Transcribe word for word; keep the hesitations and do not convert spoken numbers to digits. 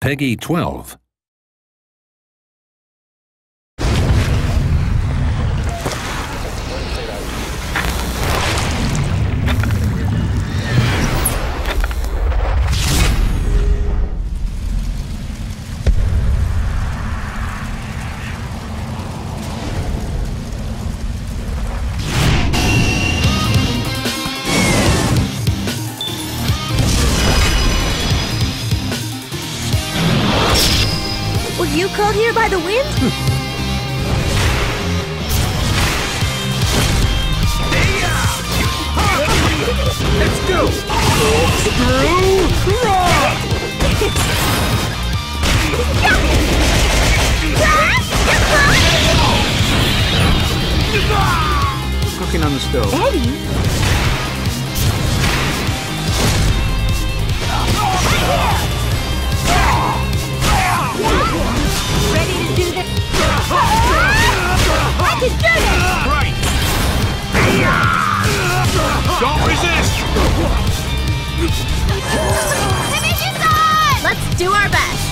Peggy twelve. Were you called here by the wind? Let's go! Screw rock! Cooking on the stove. Eddie? Ready to do this? I can do this! Right! Don't resist! Finish it on! Let's do our best!